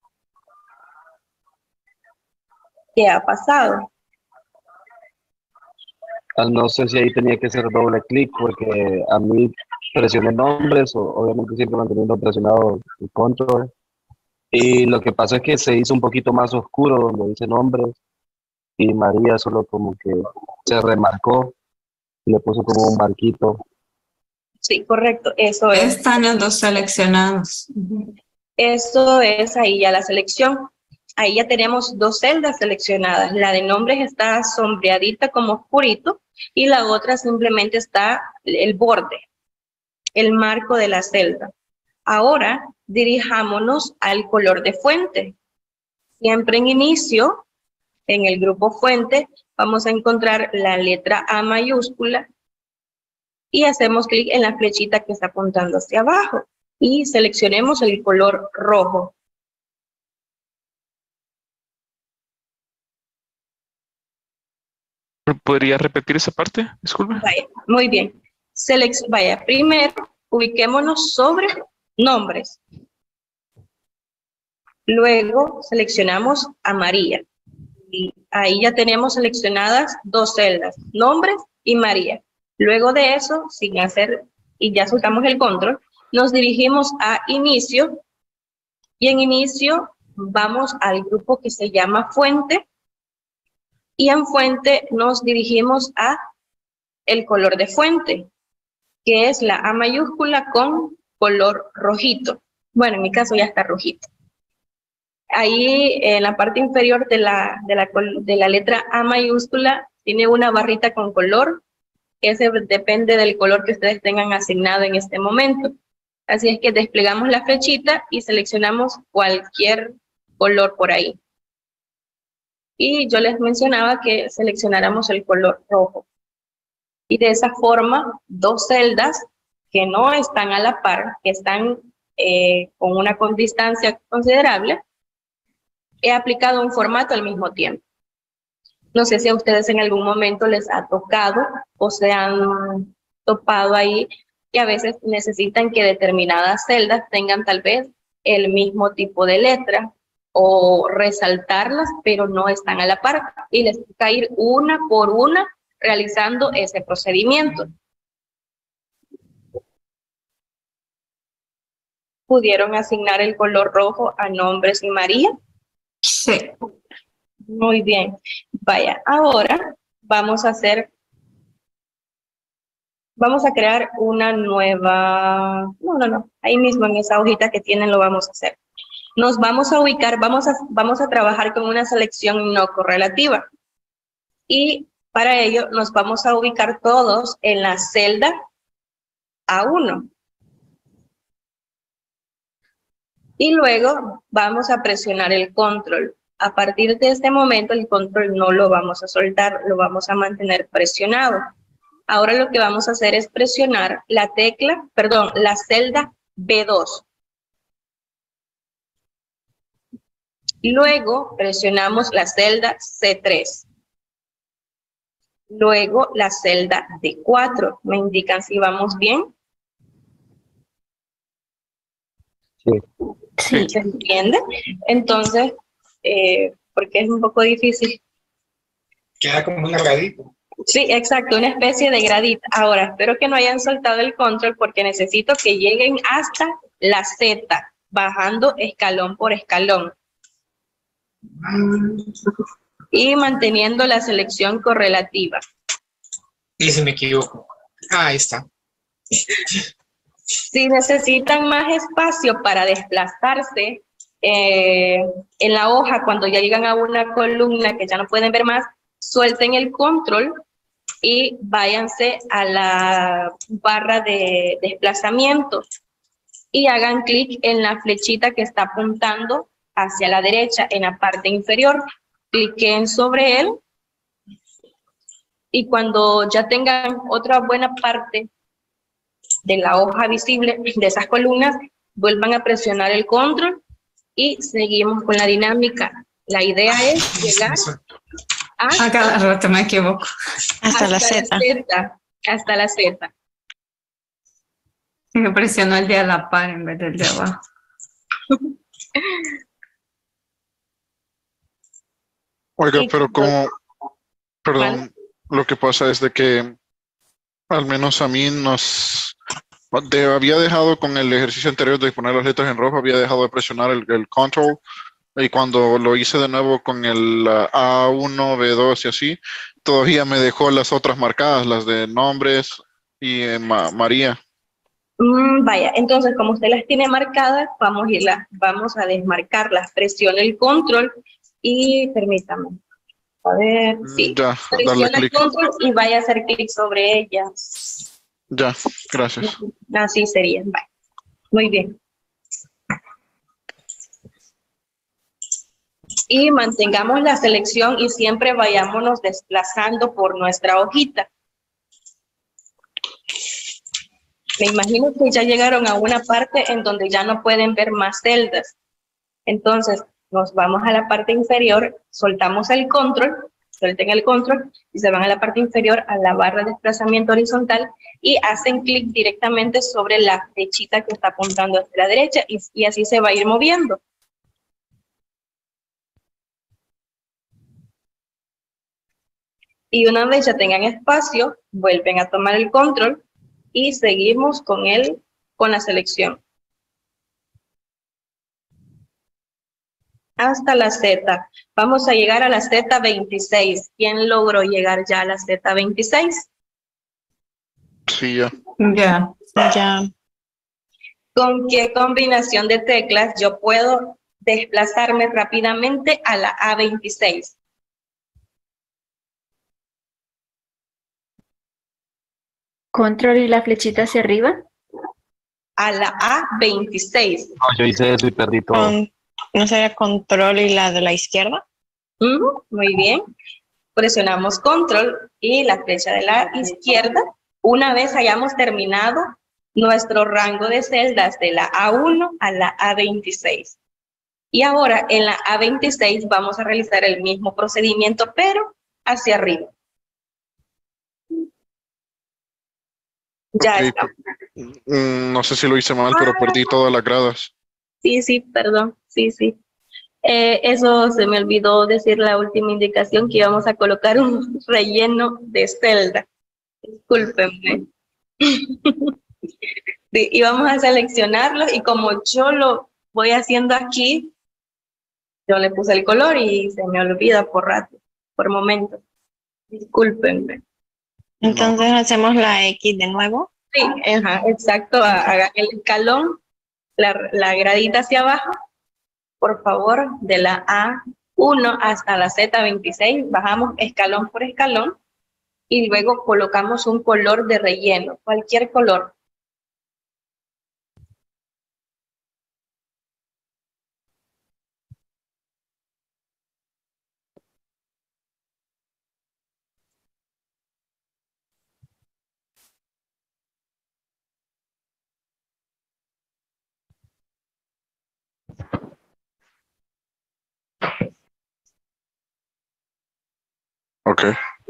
¿Qué ha pasado? No sé si ahí tenía que hacer doble clic porque a mí presioné nombres, o, obviamente siempre manteniendo presionado el control. Y lo que pasa es que se hizo un poquito más oscuro donde dice nombres y María solo como que se remarcó, le puso como un marquito. Sí, correcto, eso es. Están los dos seleccionados. Eso es ahí ya la selección. Ahí ya tenemos dos celdas seleccionadas. La de nombres está sombreadita como oscurito y la otra simplemente está el borde, el marco de la celda. Ahora dirijámonos al color de fuente. Siempre en inicio, en el grupo fuente, vamos a encontrar la letra A mayúscula y hacemos clic en la flechita que está apuntando hacia abajo y seleccionemos el color rojo. ¿Podría repetir esa parte? Disculpe. Vaya, muy bien. Selec vaya, primero ubiquémonos sobre nombres. Luego seleccionamos a María. Y ahí ya tenemos seleccionadas dos celdas, nombres y María. Luego de eso, sin hacer, y ya soltamos el control, nos dirigimos a inicio. Y en inicio vamos al grupo que se llama fuente. Y en fuente nos dirigimos a el color de fuente, que es la A mayúscula con color rojito. Bueno, en mi caso ya está rojito. Ahí en la parte inferior de la, de la, de la letra A mayúscula tiene una barrita con color. Ese depende del color que ustedes tengan asignado en este momento. Así es que desplegamos la flechita y seleccionamos cualquier color por ahí. Y yo les mencionaba que seleccionáramos el color rojo. Y de esa forma, dos celdas que no están a la par, que están eh, con una con distancia considerable, he aplicado un formato al mismo tiempo. No sé si a ustedes en algún momento les ha tocado o se han topado ahí que a veces necesitan que determinadas celdas tengan tal vez el mismo tipo de letra o resaltarlas, pero no están a la par y les toca ir una por una realizando ese procedimiento. ¿Pudieron asignar el color rojo a Nombres y María? Sí. Muy bien. Vaya, ahora vamos a hacer, vamos a crear una nueva, no, no, no, ahí mismo en esa hojita que tienen lo vamos a hacer. Nos vamos a ubicar, vamos a, vamos a trabajar con una selección no correlativa. Y para ello nos vamos a ubicar todos en la celda A uno. Y luego vamos a presionar el control. A partir de este momento el control no lo vamos a soltar, lo vamos a mantener presionado. Ahora lo que vamos a hacer es presionar la tecla, perdón, la celda B dos. Luego presionamos la celda C tres. Luego la celda D cuatro. ¿Me indican si vamos bien? Sí. Sí. ¿Se entiende? Entonces, eh, porque es un poco difícil. Queda como una gradita. Sí, exacto, una especie de gradita. Ahora, espero que no hayan soltado el control porque necesito que lleguen hasta la Z, bajando escalón por escalón. Y manteniendo la selección correlativa. Y si me equivoco. Ah, ahí está. Si necesitan más espacio para desplazarse eh, en la hoja, cuando ya llegan a una columna que ya no pueden ver más, suelten el control y váyanse a la barra de desplazamiento y hagan clic en la flechita que está apuntando hacia la derecha en la parte inferior. Cliquen sobre él y cuando ya tengan otra buena parte de la hoja visible de esas columnas, vuelvan a presionar el control y seguimos con la dinámica. La idea es llegar a A cada rato me equivoco. Hasta, hasta la Z. Z. Hasta la Z. Me presionó el de a la par en vez del de abajo. Oiga, pero como, perdón, lo que pasa es de que al menos a mí nos de, había dejado con el ejercicio anterior de poner las letras en rojo, había dejado de presionar el, el control y cuando lo hice de nuevo con el uh, A uno, B dos y así, todavía me dejó las otras marcadas, las de Nombres y eh, Ma María. Mm, vaya, entonces como usted las tiene marcadas, vamos a, irla, vamos a desmarcarlas. Presione el control y permítame. A ver, sí. Ya, presione el control y vaya a hacer clic sobre ellas. Ya, gracias. Así sería. Vale. Muy bien. Y mantengamos la selección y siempre vayámonos desplazando por nuestra hojita. Me imagino que ya llegaron a una parte en donde ya no pueden ver más celdas. Entonces, nos vamos a la parte inferior, soltamos el control, suelten el control y se van a la parte inferior a la barra de desplazamiento horizontal y hacen clic directamente sobre la flechita que está apuntando hacia la derecha y, y así se va a ir moviendo. Y una vez ya tengan espacio, vuelven a tomar el control y seguimos con el, con la selección. Hasta la Z. Vamos a llegar a la Z veintiséis. ¿Quién logró llegar ya a la Z veintiséis? Sí, ya. Ya. Ya. ¿Con qué combinación de teclas yo puedo desplazarme rápidamente a la A veintiséis? Control y la flechita hacia arriba. A la A veintiséis. No, yo hice eso y perdí todo. Con, ¿no sería control y la de la izquierda? Ujú, muy bien. Presionamos control y la flecha de la izquierda. Una vez hayamos terminado nuestro rango de celdas de la A uno a la A veintiséis. Y ahora en la A veintiséis vamos a realizar el mismo procedimiento, pero hacia arriba. Ya Ok, está. mm, no sé si lo hice mal, pero perdí todas las gradas. Sí, sí, perdón. Sí, sí. Eh, eso se me olvidó decir la última indicación, que íbamos a colocar un relleno de celda. Discúlpenme. Sí, y vamos a seleccionarlo y como yo lo voy haciendo aquí, yo le puse el color y se me olvida por rato, por momentos. Discúlpenme. Entonces hacemos la X de nuevo. Sí, ajá, exacto. Hagan el escalón, la, la gradita hacia abajo, por favor, de la A uno hasta la Z veintiséis, bajamos escalón por escalón y luego colocamos un color de relleno, cualquier color. Ok.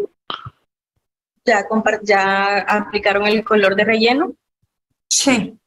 ¿Ya, compar- ya aplicaron el color de relleno? Sí.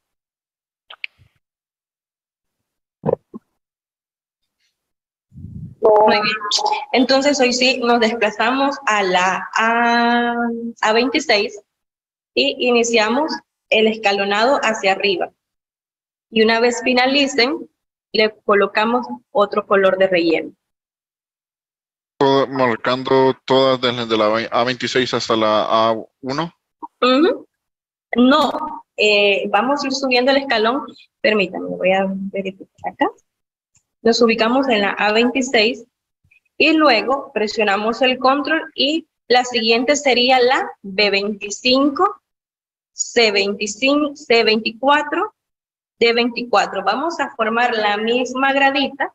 Muy bien. Entonces hoy sí nos desplazamos a la A, a veintiséis y iniciamos el escalonado hacia arriba. Y una vez finalicen, le colocamos otro color de relleno. Todo- marcando todas desde la A veintiséis hasta la A uno. Ujú. No, eh, vamos a ir subiendo el escalón. Permítanme, voy a verificar acá. Nos ubicamos en la A veintiséis y luego presionamos el control y la siguiente sería la B veinticinco, C veinticinco, C veinticuatro, D veinticuatro. Vamos a formar la misma gradita,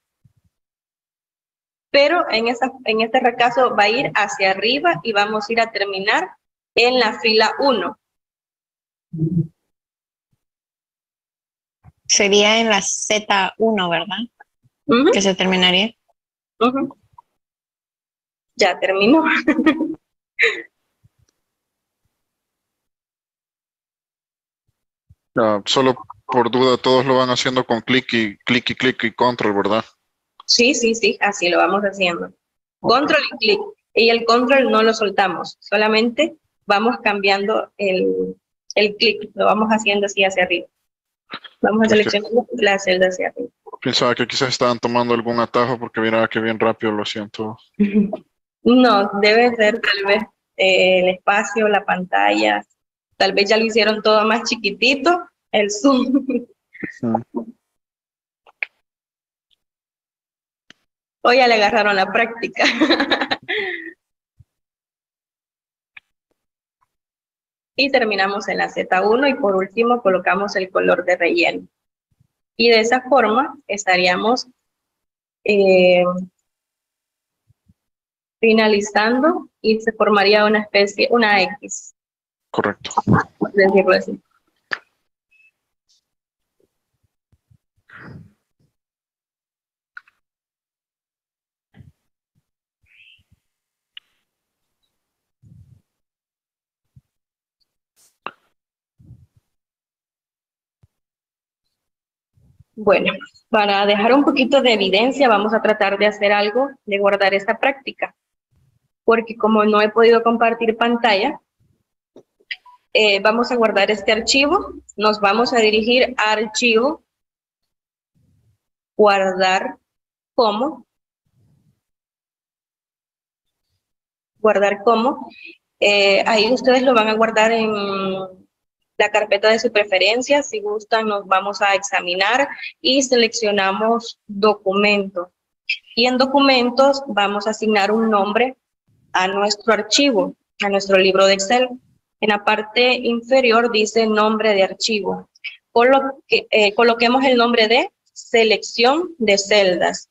pero en, esa, en este caso va a ir hacia arriba y vamos a ir a terminar en la fila uno. Sería en la Z uno, ¿verdad? Uh-huh. Que se terminaría. Uh-huh. Ya terminó. Ah, solo por duda, todos lo van haciendo con clic y clic y clic y control, ¿verdad? Sí, sí, sí, así lo vamos haciendo. Control y clic. Y el control no lo soltamos, solamente vamos cambiando el, el clic, lo vamos haciendo así hacia arriba. Vamos a seleccionar la celda hacia arriba. Pensaba que quizás estaban tomando algún atajo porque mira que bien rápido lo siento. No, debe ser tal vez eh, el espacio, la pantalla, tal vez ya lo hicieron todo más chiquitito, el zoom. Mm. O ya le agarraron la práctica. Y terminamos en la Z uno y por último colocamos el color de relleno. Y de esa forma estaríamos eh, finalizando y se formaría una especie, una X. Correcto. Por decirlo así. Bueno, para dejar un poquito de evidencia, vamos a tratar de hacer algo, de guardar esta práctica. Porque como no he podido compartir pantalla, eh, vamos a guardar este archivo. Nos vamos a dirigir a archivo, guardar como, guardar como. Eh, ahí ustedes lo van a guardar en, la carpeta de su preferencia. Si gustan, nos vamos a examinar y seleccionamos documentos. Y en documentos vamos a asignar un nombre a nuestro archivo, a nuestro libro de Excel. En la parte inferior dice nombre de archivo. Coloque, eh, coloquemos el nombre de selección de celdas.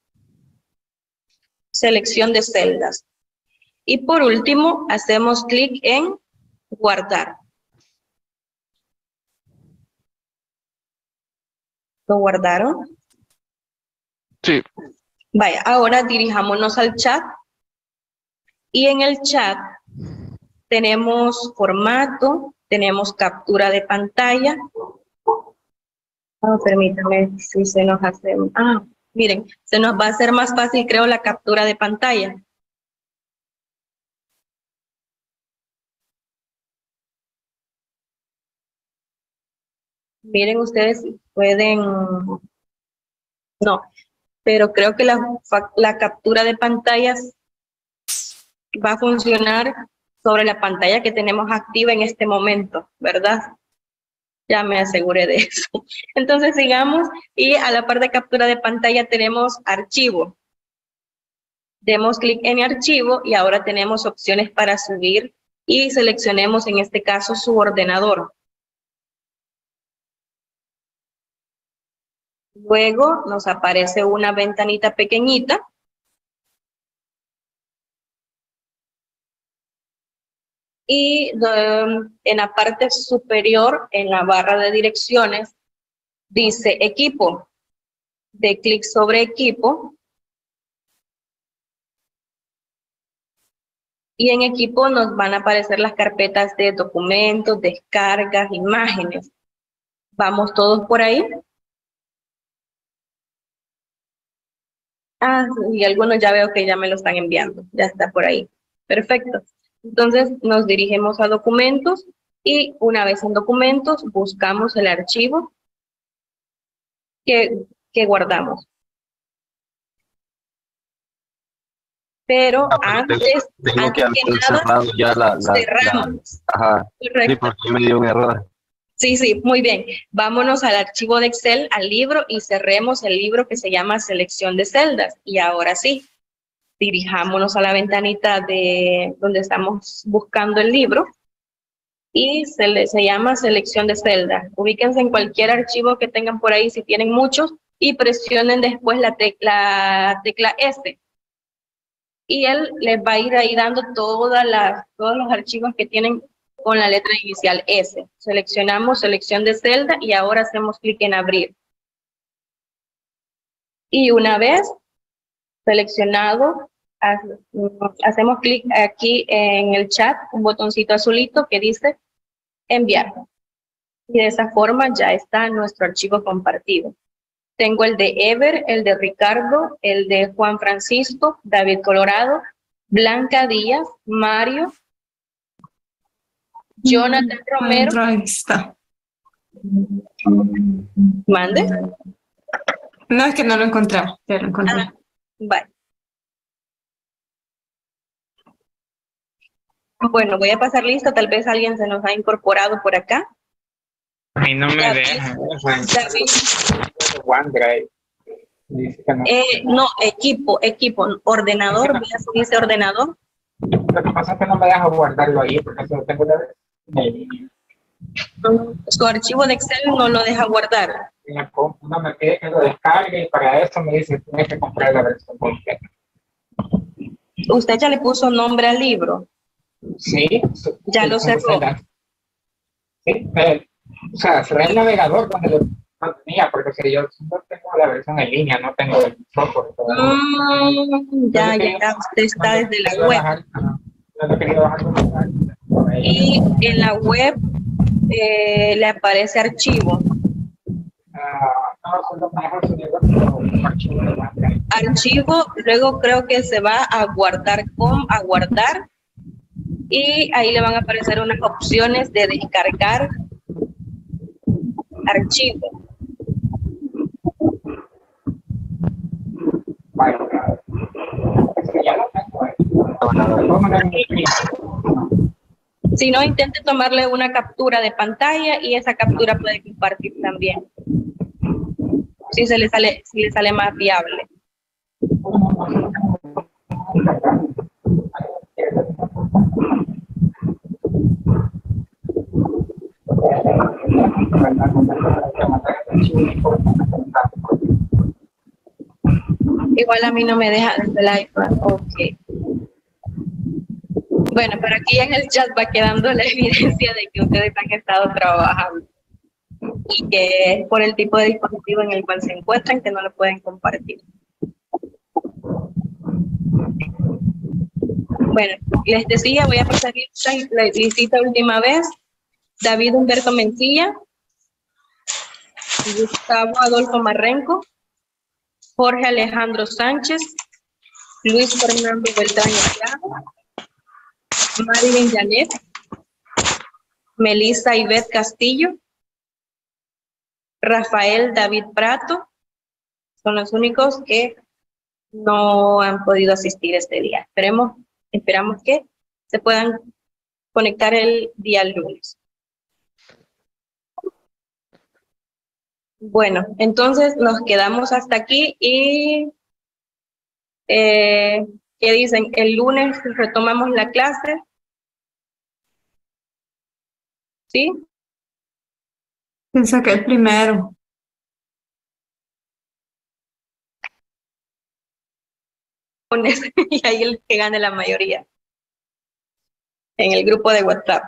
Selección de celdas. Y por último, hacemos clic en guardar. ¿Lo guardaron? Sí. Vaya, ahora dirijámonos al chat. Y en el chat tenemos formato, tenemos captura de pantalla. Oh, permítame, si se nos hace... Ah, miren, se nos va a hacer más fácil, creo, la captura de pantalla. Miren, ustedes pueden... No, pero creo que la, la captura de pantallas va a funcionar sobre la pantalla que tenemos activa en este momento, ¿verdad? Ya me aseguré de eso. Entonces sigamos y a la par de captura de pantalla tenemos archivo. Demos clic en archivo y ahora tenemos opciones para subir y seleccionemos en este caso su ordenador. Luego nos aparece una ventanita pequeñita. Y um, en la parte superior, en la barra de direcciones, dice equipo. De clic sobre equipo. Y en equipo nos van a aparecer las carpetas de documentos, descargas, imágenes. ¿Vamos todos por ahí? Ah, y algunos ya veo que ya me lo están enviando. Ya está por ahí. Perfecto. Entonces nos dirigimos a documentos y una vez en documentos buscamos el archivo que, que guardamos. Pero Ah, pero antes, tengo, tengo antes que que haber nada, cerrado ya la, la, cerramos. la- ajá, Correcto. sí, porque me dio un error. Sí, sí, muy bien. Vámonos al archivo de Excel, al libro, y cerremos el libro que se llama Selección de celdas. Y ahora sí, dirijámonos a la ventanita de donde estamos buscando el libro y se, le, se llama Selección de celdas. Ubíquense en cualquier archivo que tengan por ahí, si tienen muchos, y presionen después la tecla, tecla S. Y él les va a ir ahí dando todas las, todos los archivos que tienen con la letra inicial S. Seleccionamos selección de celda y ahora hacemos clic en abrir. Y una vez seleccionado, hacemos clic aquí en el chat, un botoncito azulito que dice enviar. Y de esa forma ya está nuestro archivo compartido. Tengo el de Ever, el de Ricardo, el de Juan Francisco, David Colorado, Blanca Díaz, Mario, Jonathan Romero. Ahí está. ¿Mande? No, es que no lo encontré. Ya lo encontré. Ah, vale. Bueno, voy a pasar lista, tal vez alguien se nos ha incorporado por acá. A mí no me David, deja. David. OneDrive. Dice que no. Eh, no, equipo, equipo, ordenador, vea si dice ordenador. Lo que pasa es que no me deja guardarlo ahí porque eso lo tengo la en línea. Su archivo de Excel no lo deja guardar. En la compu no me pide que lo descargue y para eso me dice tienes que comprar la versión completa. ¿Usted ya le puso nombre al libro? Sí. Ya lo cerró. Sí, eh, o sea, cerré el navegador donde lo no tenía, porque si yo no tengo la versión en línea, no tengo el software. Mm, ya, ya, ya, usted está desde la web. Bajar, no lo he querido bajar con la- Y en la web eh, le aparece archivo. Ah, no, solo me deja subirlo como archivo de OneDrive. Archivo, luego creo que se va a guardar con, a guardar. Y ahí le van a aparecer unas opciones de descargar archivo. Vale, claro. Es que ya lo tengo ahí. Lo puedo mandar en el print. Si no, intente tomarle una captura de pantalla y esa captura puede compartir también. Si se le sale, si le sale más viable. Igual a mí no me deja desde el iPad. Ok. Bueno, pero aquí en el chat va quedando la evidencia de que ustedes han estado trabajando y que es por el tipo de dispositivo en el cual se encuentran que no lo pueden compartir. Bueno, les decía, voy a pasar la visita última vez. David Humberto Mencilla, Gustavo Adolfo Marrenco, Jorge Alejandro Sánchez, Luis Fernando Beltrán Estrada, Marilyn Janet, Melissa Ivette Castillo, Rafael David Prato, son los únicos que no han podido asistir este día. Esperemos, esperamos que se puedan conectar el día lunes. Bueno, entonces nos quedamos hasta aquí y eh, ¿qué dicen? El lunes retomamos la clase. ¿Sí? Pienso que el primero. Y ahí el que gane la mayoría. En el grupo de WhatsApp.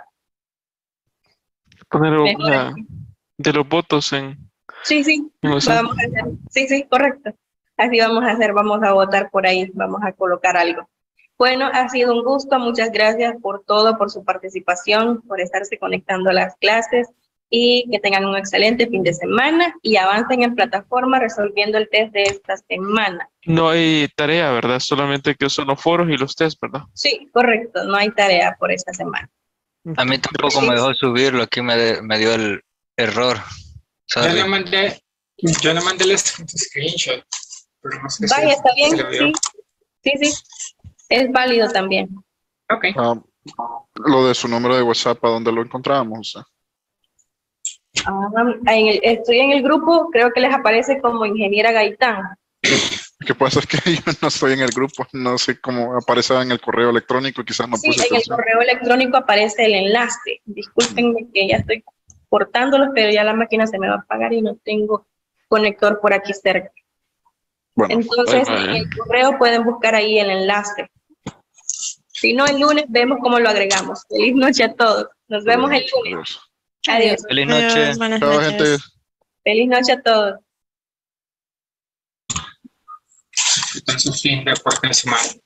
Poner la, de los votos en... Sí, sí, en vamos a hacer. Sí, sí, correcto. Así vamos a hacer, vamos a votar por ahí, vamos a colocar algo. Bueno, ha sido un gusto, muchas gracias por todo, por su participación, por estarse conectando a las clases y que tengan un excelente fin de semana y avancen en plataforma resolviendo el test de esta semana. No hay tarea, ¿verdad? Solamente que son los foros y los test, ¿verdad? Sí, correcto, no hay tarea por esta semana. A mí tampoco me dejó subirlo, aquí me, de- me dio el error. Yo Sorry. le mandé, yo le mandé el screenshot, pero no sé si Vaya, está bien, se lo vio. sí, sí, sí, es válido también. Ok. Ah, lo de su número de WhatsApp, ¿a dónde lo encontramos? Ah, en el- estoy en el grupo, creo que les aparece como ingeniera Gaitán. Lo que pasa es que yo no estoy en el grupo, no sé cómo aparece en el correo electrónico, quizás no Sí, puse en el atención. correo electrónico aparece el enlace. Discúlpenme que ya estoy cortándolos, pero ya la máquina se me va a apagar y no tengo conector por aquí cerca. Bueno, Entonces, bye, bye. en el correo pueden buscar ahí el enlace. Si no, el lunes vemos cómo lo agregamos. Feliz noche a todos. Nos vemos el lunes. Adiós. Feliz noche. Adiós, buenas Chao, noches. gente. Feliz noche a todos. Entonces, fin de por fin de semana.